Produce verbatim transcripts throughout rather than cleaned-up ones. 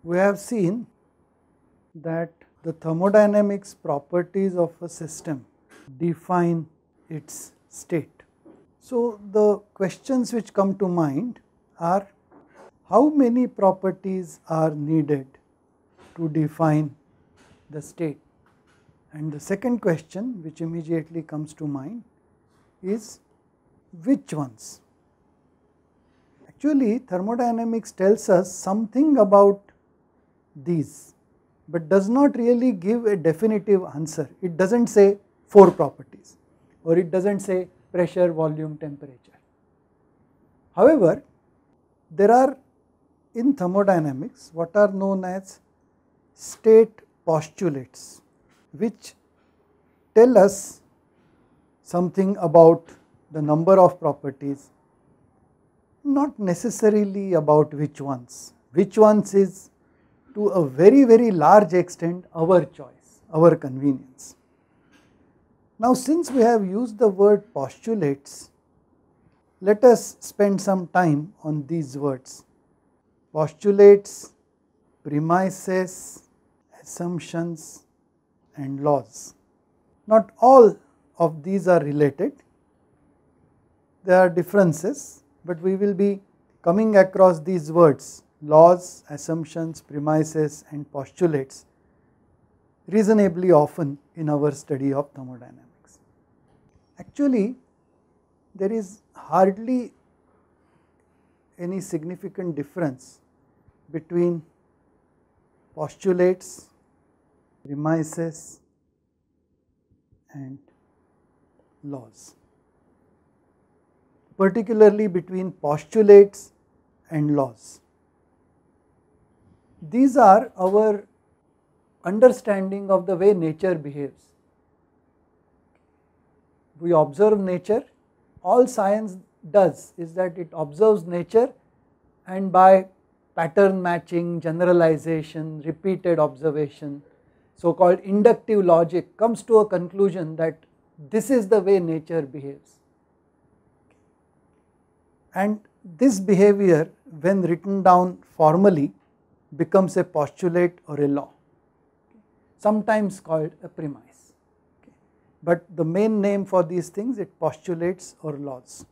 we have seen that the thermodynamics properties of a system define its state. So, the questions which come to mind are, how many properties are needed to define the state? And the second question which immediately comes to mind is, which ones? Actually, thermodynamics tells us something about these, but does not really give a definitive answer. It does not say four properties, or it does not say pressure, volume, temperature. However, there are in thermodynamics what are known as state postulates, which tell us something about the number of properties, not necessarily about which ones. Which ones is to a very very large extent our choice, our convenience. Now, since we have used the word postulates, let us spend some time on these words: postulates, premises, assumptions and laws. Not all of these are related, there are differences, but we will be coming across these words: laws, assumptions, premises and postulates reasonably often in our study of thermodynamics. Actually, there is hardly any significant difference between postulates, premises and laws, particularly between postulates and laws. These are our understanding of the way nature behaves. We observe nature, all science does is that it observes nature, and by pattern matching, generalization, repeated observation, so called inductive logic, comes to a conclusion that this is the way nature behaves. And this behavior, when written down formally, becomes a postulate or a law, sometimes called a premise. But the main name for these things is postulates or laws.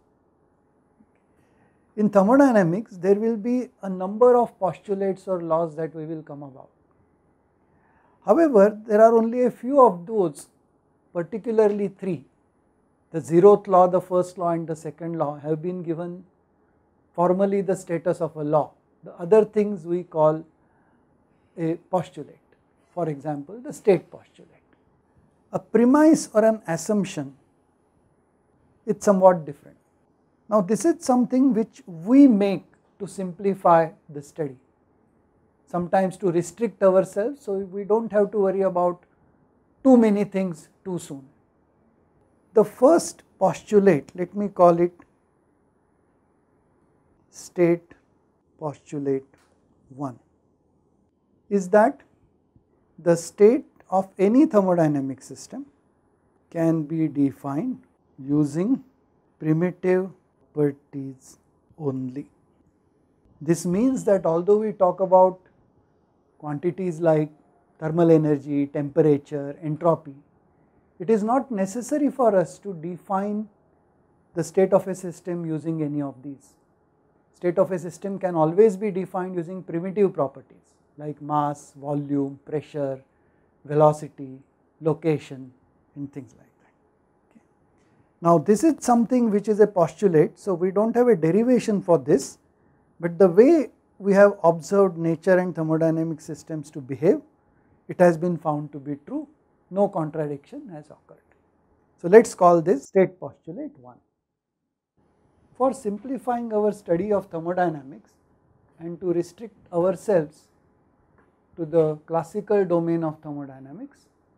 In thermodynamics, there will be a number of postulates or laws that we will come about. However, there are only a few of those, particularly three. The zeroth law, the first law and the second law have been given formally the status of a law. The other things we call a postulate. For example, the state postulate. A premise or an assumption, it's somewhat different. Now, this is something which we make to simplify the study, sometimes to restrict ourselves, so we do not have to worry about too many things too soon. The first postulate, let me call it state postulate one, is that the state of any thermodynamic system can be defined using primitive properties only. This means that although we talk about quantities like thermal energy, temperature, entropy, it is not necessary for us to define the state of a system using any of these. State of a system can always be defined using primitive properties like mass, volume, pressure, velocity, location and things like that. Okay. Now, this is something which is a postulate, so we do not have a derivation for this, but the way we have observed nature and thermodynamic systems to behave, it has been found to be true, no contradiction has occurred. So, let us call this state postulate one. For simplifying our study of thermodynamics and to restrict ourselves to the classical domain of thermodynamics,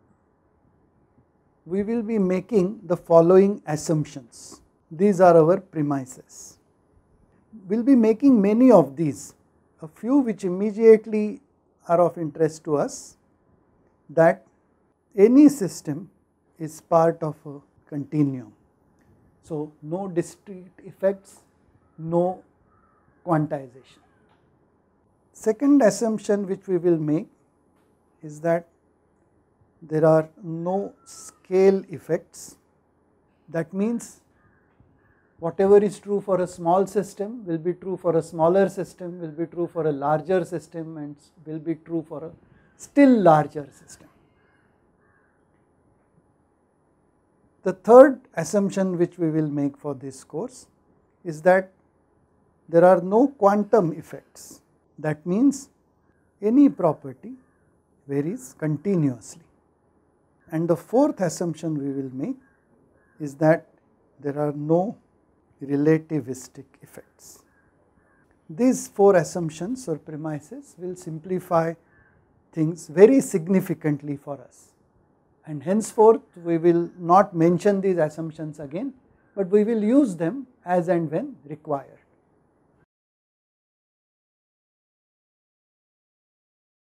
we will be making the following assumptions. These are our premises. We will be making many of these, a few which immediately are of interest to us, that any system is part of a continuum. So, no discrete effects, no quantization. second assumption which we will make is that there are no scale effects. That means whatever is true for a small system will be true for a smaller system, will be true for a larger system, and will be true for a still larger system. The third assumption which we will make for this course is that there are no quantum effects. That means any property varies continuously. And the fourth assumption we will make is that there are no relativistic effects. These four assumptions or premises will simplify things very significantly for us, and henceforth we will not mention these assumptions again, but we will use them as and when required.